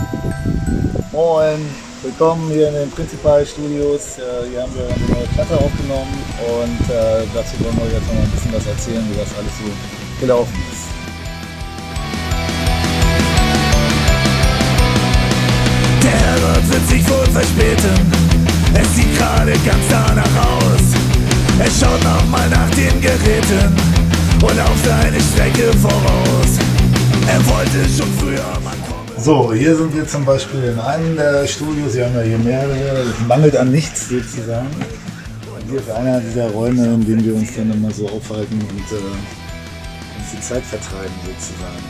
Moin, willkommen hier in den Prinzipal-Studios. Hier haben wir eine neue Platte aufgenommen und dazu wollen wir jetzt noch mal ein bisschen was erzählen, wie das alles so gelaufen ist. Der Herrgott wird sich wohl verspäten, es sieht gerade ganz danach aus. Er schaut nochmal nach den Geräten und auf seine Strecke voraus. Er wollte schon früher mal kommen. So, hier sind wir zum Beispiel in einem der Studios. Sie haben ja hier mehrere, es mangelt an nichts sozusagen. Und hier ist einer dieser Räume, in denen wir uns dann immer so aufhalten und uns die Zeit vertreiben sozusagen.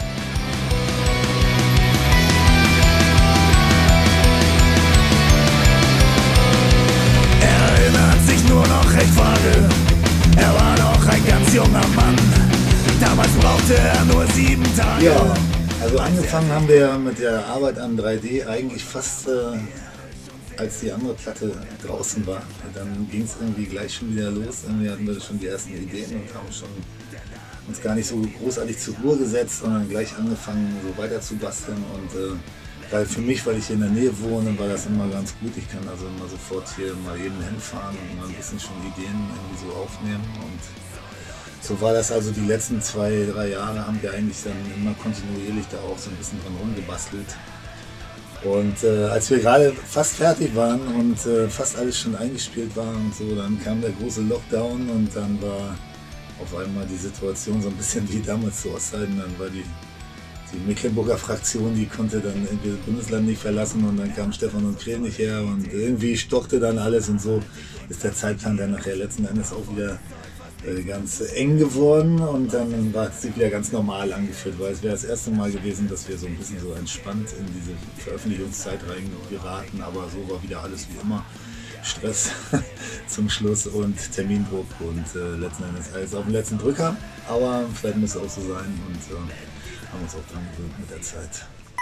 Er erinnert sich nur noch recht vage, er war noch ein ganz junger Mann. Damals brauchte er nur 7 Tage. Ja, also angefangen haben wir ja mit der Arbeit an 3D eigentlich fast als die andere Platte draußen war. Dann ging es irgendwie gleich schon wieder los. Irgendwie hatten wir schon die ersten Ideen und haben schon uns gar nicht so großartig zur Ruhe gesetzt, sondern gleich angefangen so weiter zu basteln. Und weil für mich, weil ich hier in der Nähe wohne, war das immer ganz gut. Ich kann also immer sofort hier mal eben hinfahren und mal ein bisschen schon Ideen irgendwie so aufnehmen. Und so war das also die letzten 2, 3 Jahre, haben wir eigentlich dann immer kontinuierlich da auch so ein bisschen dran rumgebastelt. Und als wir gerade fast fertig waren und fast alles schon eingespielt war und so, dann kam der große Lockdown und dann war auf einmal die Situation so ein bisschen wie damals zu Ostzeiten. Dann war die Mecklenburger Fraktion, die konnte dann irgendwie das Bundesland nicht verlassen und dann kam Stefan und Krell nicht her und irgendwie stockte dann alles und so ist der Zeitplan dann nachher letzten Endes auch wieder ganz eng geworden und dann war es wieder ganz normal angeführt, weil es wäre das erste Mal gewesen, dass wir so ein bisschen so entspannt in diese Veröffentlichungszeit reingeraten, aber so war wieder alles wie immer. Stress zum Schluss und Termindruck und letzten Endes alles auf den letzten Drücker, aber vielleicht muss es auch so sein und haben uns auch dran gewöhnt mit der Zeit.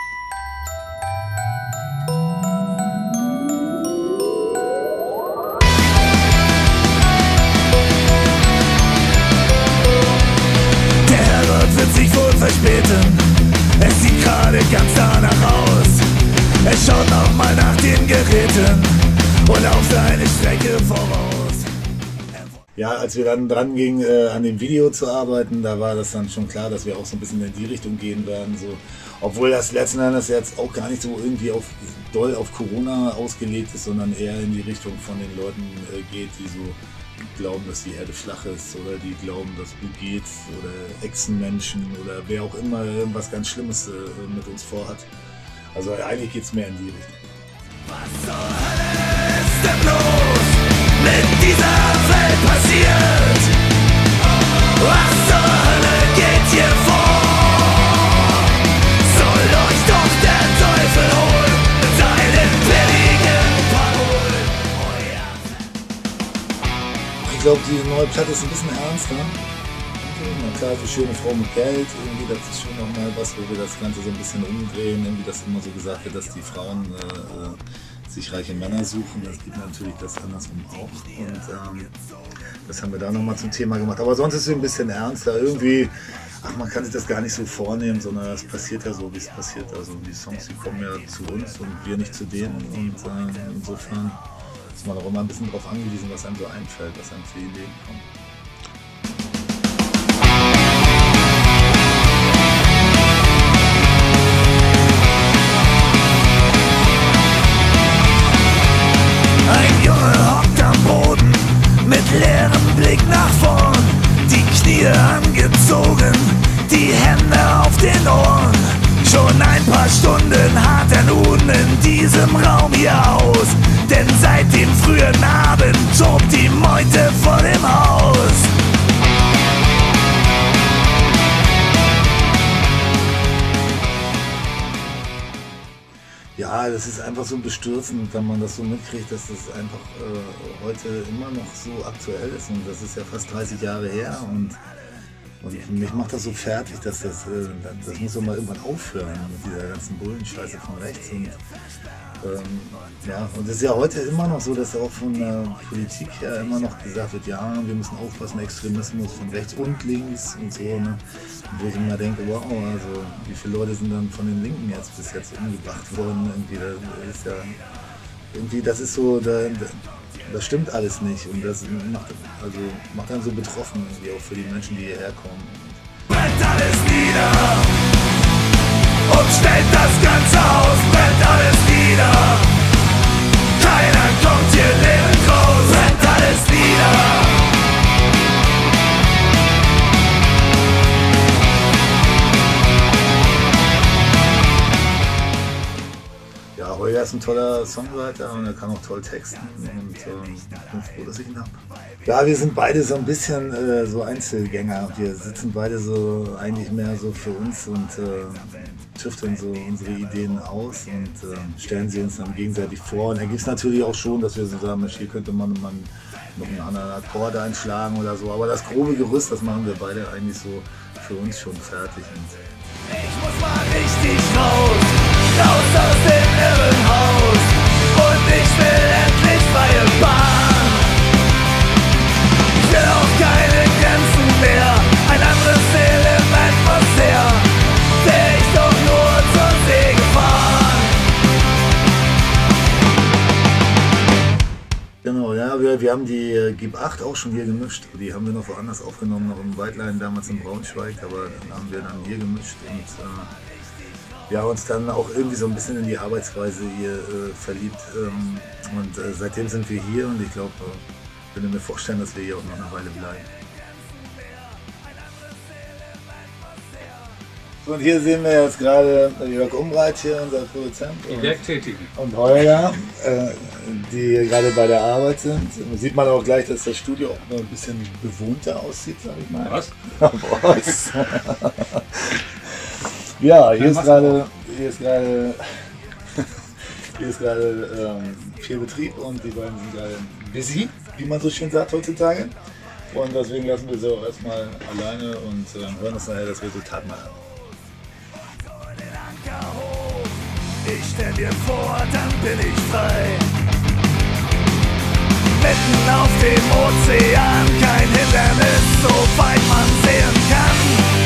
Sich wohl verspäten, es sieht gerade ganz danach aus. Er schaut nochmal nach den Geräten und auf seine Strecke voraus. Ja, als wir dann dran gingen, an dem Video zu arbeiten, da war das dann schon klar, dass wir auch so ein bisschen in die Richtung gehen werden. So. Obwohl das letzten Endes jetzt auch gar nicht so irgendwie doll auf Corona ausgelegt ist, sondern eher in die Richtung von den Leuten geht, die so glauben, dass die Erde flach ist oder die glauben, dass Bill Gates oder Echsenmenschen oder wer auch immer irgendwas ganz Schlimmes mit uns vorhat. Also eigentlich geht es mehr in die Richtung. Was zur Hölle ist denn los mit dieser Welt passiert? Was zur Hölle geht hier vor? Soll euch doch der Teufel holen mit seinen billigen Parolen. Oh ja. Ich glaube, die neue Platte ist ein bisschen ernster. Na klar, so schöne Frau mit Geld, irgendwie, das ist schon nochmal was, wo wir das Ganze so ein bisschen umdrehen, irgendwie, dass immer so gesagt wird, dass die Frauen sich reiche Männer suchen. Das gibt natürlich das andersrum auch. Und das haben wir da nochmal zum Thema gemacht. Aber sonst ist es ein bisschen ernster. Irgendwie, man kann sich das gar nicht so vornehmen, sondern es passiert ja so, wie es passiert. Also die Songs, die kommen ja zu uns und wir nicht zu denen. Und insofern ist man auch immer ein bisschen darauf angewiesen, was einem so einfällt, was einem für Ideen kommt. Ein Junge hockt am Boden mit leerem Blick nach vorn, die Knie angezogen, die Hände auf den Ohren. Schon ein paar Stunden harrt er nun in diesem Raum hier aus, denn seit dem frühen Abend tobt die Meute vor dem Haus. Ja, das ist einfach so bestürzend, wenn man das so mitkriegt, dass das einfach heute immer noch so aktuell ist und das ist ja fast 30 Jahre her und mich macht das so fertig, dass das muss doch mal irgendwann aufhören mit dieser ganzen Bullenscheiße von rechts und Ja, und es ist ja heute immer noch so, dass auch von der Politik her immer noch gesagt wird, ja, wir müssen aufpassen, Extremismus von rechts und links und so. Ne? Und wo ich immer denke, wow, also wie viele Leute sind dann von den Linken jetzt bis jetzt umgebracht worden? Irgendwie, das ist ja, irgendwie, das ist so, das stimmt alles nicht und das macht einen so betroffen, irgendwie auch für die Menschen, die hierher kommen. Brennt alles nieder und stellt das ganze Haus, brennt alles nieder. Keiner kommt hier lebend raus, brennt alles nieder. Ja, Holger ist ein toller Songwriter und er kann auch toll texten und ich bin froh, dass ich ihn habe. Ja, wir sind beide so ein bisschen so Einzelgänger. Wir sitzen beide so eigentlich mehr so für uns und tüfteln so unsere Ideen aus und stellen sie uns dann gegenseitig vor. Und da gibt es natürlich auch schon, dass wir so sagen, hier könnte man noch einen anderen Akkord einschlagen oder so. Aber das grobe Gerüst, das machen wir beide eigentlich so für uns schon fertig. Ich muss mal richtig raus aus dem Irrenhaus und ich will endlich freie Bahn. Ich will auch keine Grenzen mehr, ein anderes Element muss her, wär ich doch nur zur See gefahren. Genau, ja, wir haben die Gib 8 auch schon hier gemischt. Die haben wir noch woanders aufgenommen, noch im Waldlein, damals in Braunschweig, aber dann haben wir dann hier gemischt und wir haben uns dann auch irgendwie so ein bisschen in die Arbeitsweise hier verliebt und seitdem sind wir hier und ich glaube, ich könnte mir vorstellen, dass wir hier auch noch eine Weile bleiben. Und hier sehen wir jetzt gerade Jörg Umbreit hier, unser Produzent. Die Werktätigen. Und Holger, die gerade bei der Arbeit sind. Sieht man auch gleich, dass das Studio auch noch ein bisschen bewohnter aussieht, sag ich mal. Was? Was? Ja, hier ist gerade viel Betrieb und die beiden sind gerade busy, wie man so schön sagt heutzutage. Und deswegen lassen wir sie auch erstmal alleine und hören uns nachher das Resultat mal an. Ich stell mir vor, dann bin ich frei. Mitten auf dem Ozean, kein Hindernis, so weit man sehen kann.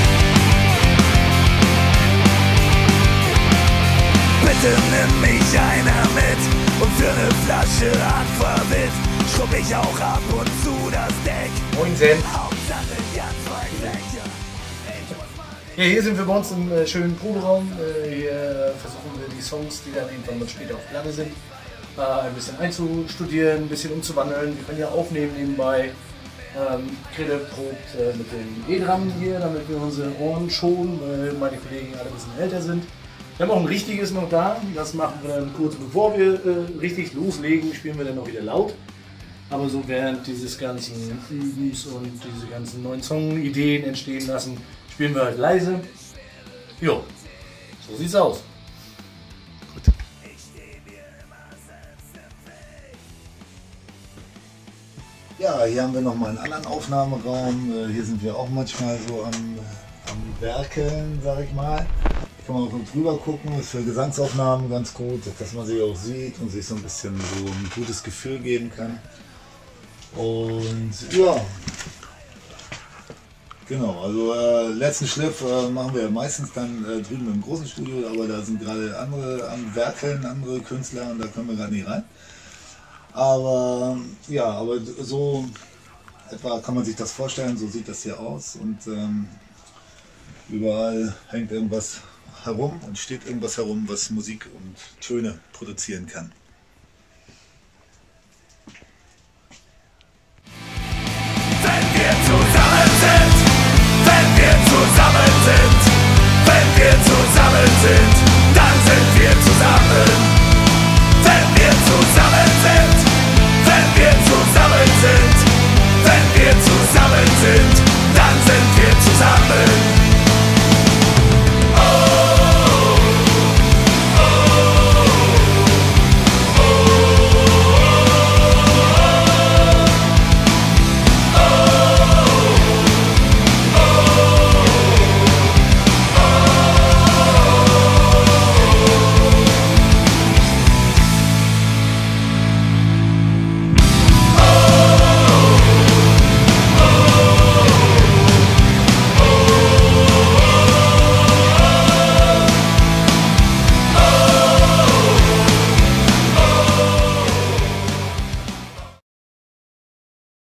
Bitte nimm mich einer mit und für eine Flasche Aquavit schrubb ich auch ab und zu das Deck. Moinsen. Hauptsache ja zwei Fläche. Ja, hier sind wir bei uns im schönen Proberaum. Hier versuchen wir die Songs, die dann irgendwann mal später auf Platte sind, ein bisschen einzustudieren, ein bisschen umzuwandeln. Wir können ja aufnehmen nebenbei. Krille probt mit dem E-Drum hier, damit wir unsere Ohren schonen, weil meine Kollegen alle ein bisschen älter sind. Wir haben auch ein richtiges noch da, das machen wir dann kurz bevor wir richtig loslegen, spielen wir dann noch wieder laut. Aber so während dieses ganzen Übens und diese ganzen neuen Song-Ideen entstehen lassen, spielen wir halt leise. Jo, so sieht's aus. Gut. Ja, hier haben wir nochmal einen anderen Aufnahmeraum. Hier sind wir auch manchmal so am Werkeln, sag ich mal. Kann man auch drüber gucken, ist für Gesangsaufnahmen ganz gut, dass man sie auch sieht und sich so ein bisschen so ein gutes Gefühl geben kann. Und ja, genau, also letzten Schliff machen wir meistens dann drüben im großen Studio, aber da sind gerade andere am Werkeln, andere Künstler und da können wir gerade nicht rein. Aber ja, aber so etwa kann man sich das vorstellen, so sieht das hier aus und überall hängt irgendwas herum und steht irgendwas herum, was Musik und Töne produzieren kann.